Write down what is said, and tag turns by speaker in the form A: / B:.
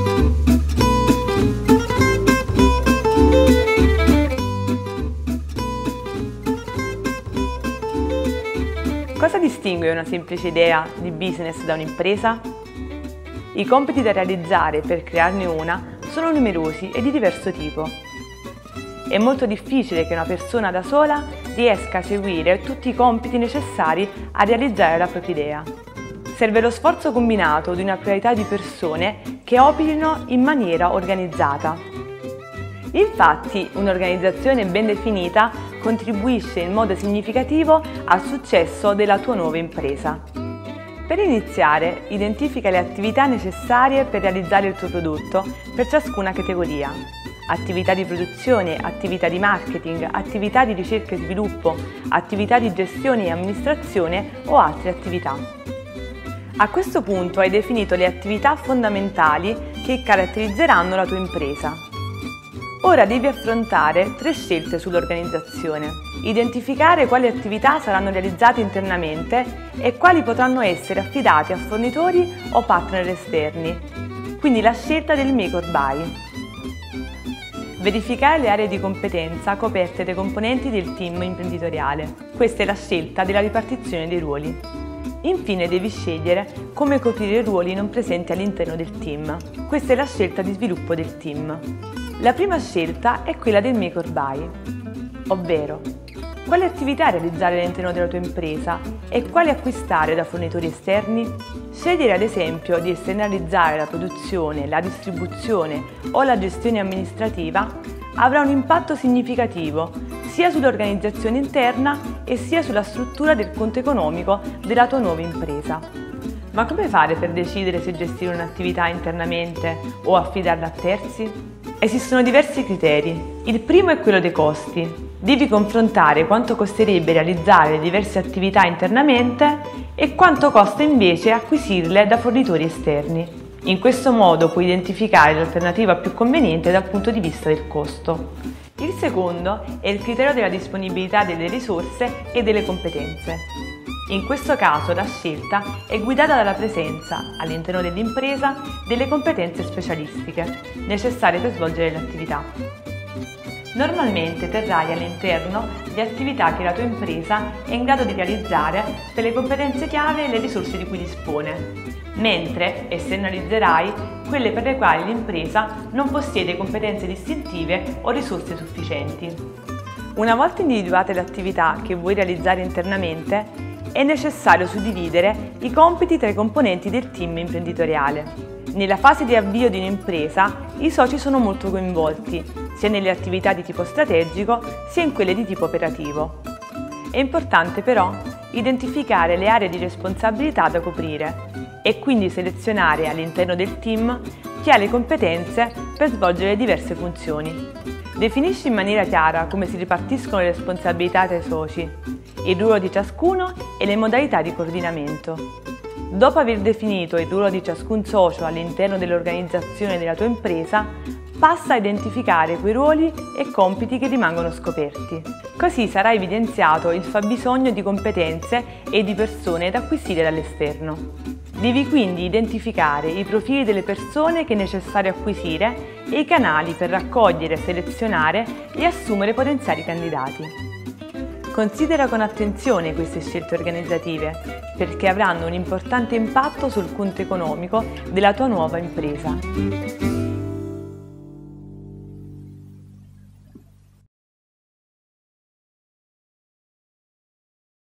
A: Cosa distingue una semplice idea di business da un'impresa? I compiti da realizzare per crearne una sono numerosi e di diverso tipo. È molto difficile che una persona da sola riesca a seguire tutti i compiti necessari a realizzare la propria idea. Serve lo sforzo combinato di una pluralità di persone che operino in maniera organizzata. Infatti, un'organizzazione ben definita contribuisce in modo significativo al successo della tua nuova impresa. Per iniziare, identifica le attività necessarie per realizzare il tuo prodotto per ciascuna categoria. Attività di produzione, attività di marketing, attività di ricerca e sviluppo, attività di gestione e amministrazione o altre attività. A questo punto hai definito le attività fondamentali che caratterizzeranno la tua impresa. Ora devi affrontare 3 scelte sull'organizzazione. Identificare quali attività saranno realizzate internamente e quali potranno essere affidate a fornitori o partner esterni. Quindi la scelta del make or buy. Verificare le aree di competenza coperte dai componenti del team imprenditoriale. Questa è la scelta della ripartizione dei ruoli. Infine devi scegliere come coprire i ruoli non presenti all'interno del team. Questa è la scelta di sviluppo del team. La prima scelta è quella del make or buy, ovvero quali attività realizzare all'interno della tua impresa e quali acquistare da fornitori esterni. Scegliere ad esempio di esternalizzare la produzione, la distribuzione o la gestione amministrativa avrà un impatto significativo sia sull'organizzazione interna e sia sulla struttura del conto economico della tua nuova impresa. Ma come fare per decidere se gestire un'attività internamente o affidarla a terzi? Esistono diversi criteri. Il primo è quello dei costi. Devi confrontare quanto costerebbe realizzare le diverse attività internamente e quanto costa invece acquisirle da fornitori esterni. In questo modo puoi identificare l'alternativa più conveniente dal punto di vista del costo. Il secondo è il criterio della disponibilità delle risorse e delle competenze. In questo caso la scelta è guidata dalla presenza, all'interno dell'impresa, delle competenze specialistiche necessarie per svolgere l'attività. Normalmente terrai all'interno le attività che la tua impresa è in grado di realizzare per le competenze chiave e le risorse di cui dispone, mentre esternalizzerai quelle per le quali l'impresa non possiede competenze distintive o risorse sufficienti. Una volta individuate le attività che vuoi realizzare internamente, è necessario suddividere i compiti tra i componenti del team imprenditoriale. Nella fase di avvio di un'impresa, i soci sono molto coinvolti, sia nelle attività di tipo strategico, sia in quelle di tipo operativo. È importante però identificare le aree di responsabilità da coprire e quindi selezionare all'interno del team chi ha le competenze per svolgere diverse funzioni. Definisci in maniera chiara come si ripartiscono le responsabilità tra i soci, il ruolo di ciascuno e le modalità di coordinamento. Dopo aver definito il ruolo di ciascun socio all'interno dell'organizzazione della tua impresa, passa a identificare quei ruoli e compiti che rimangono scoperti. Così sarà evidenziato il fabbisogno di competenze e di persone da acquisire dall'esterno. Devi quindi identificare i profili delle persone che è necessario acquisire e i canali per raccogliere, selezionare e assumere potenziali candidati. Considera con attenzione queste scelte organizzative, perché avranno un importante impatto sul conto economico della tua nuova impresa.